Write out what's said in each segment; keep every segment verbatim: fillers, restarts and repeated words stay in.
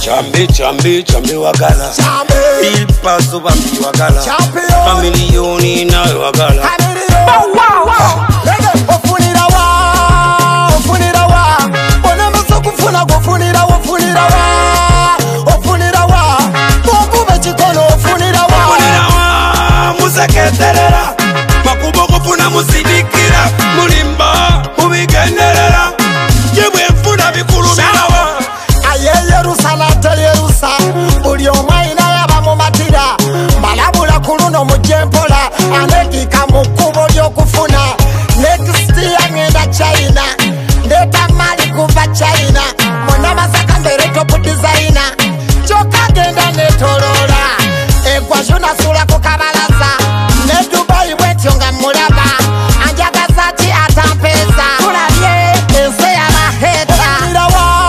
Chambe, chambe, chambe wagala. Il paso bambi wagala. Kamilioni na wagala. Wow, wow, wow. Ofunira wa, ofunira wa. Onemuso kufuna gofunira ofunira wa. Ofunira wa. Mungu bechikono ofunira wa. Ofunira wa, museketerera. Makubo kufuna musidikira. Mulimba, mubigenderera. Jebwe mfuna bikulu minawa. Aye Yerusa te Yerusa. Buli omwaina yaba mu matira. Malabula kuluno mujempola. Anekika mukubo lyokufuna. Next year ngenda China. Ndeta mali kuva China. Mona masaka mbere top designer. Choka genda netolola. Egwa juna sula kukabalaza. Ne Dubai bwetyo nga mulaba. Anjaga zati atampeza. Kulabye ense ya maheta. Ofunira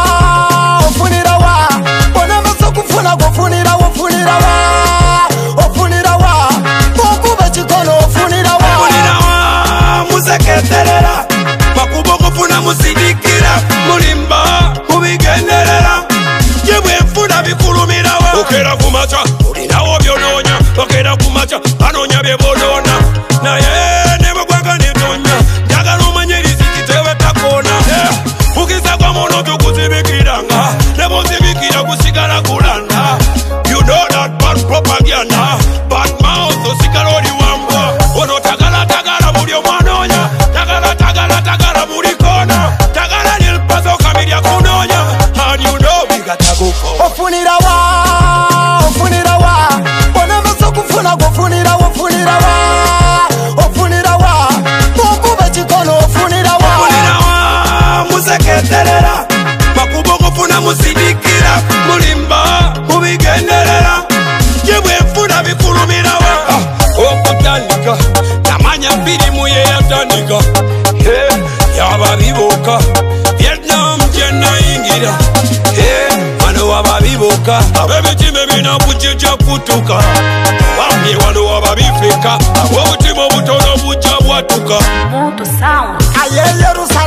wa, ofunira wa. Onemuso kufuna gofunira ofunira wa. Ofunira wa. Mungu bechikono ofunira wa. Ofunira wa, museketerera. Makubo kufuna musidikira. Mulimba, mubigenderera. Jebwe mfuna bikulu minawa. Okera kumacha, olinawo byononya. Okera kumacha, anonya byebonona. Naye nebo gwanga netonya. Njagala omanye riziki tewe takona. Ukisa kwa mono tukuzibikiranga. Nebo zibikira kusigala kulanda. You know that bad propaganda. Bad mouth osigala oli wambwa. Ono tagala tagala buli omwanonya. Tagala tagala tagala buli kona. Tagala nilpaso kamilya kunonya. And you know we got to go for. Ofunira wa, ofunira wa. Onemuso kufuna gofunira ofunira wa. Ofunira wa. Mungu bechikono ofunira wa. Ofunira wa, museketerera. Makubo kufuna musidikira. Mulimba, mubigenderera. Jebwe mfuna bikulu minawa. Okutandika, namanya firimu ye yatandika. Hey, yaba biboka. Vietnam jena ingira. Hey, wano waba biboka. Abebitime bina bujeja kutuka. Wamye wano waba bifeka. Wobutima butono buja bwatuka. Moto Sound. Aye Yerusa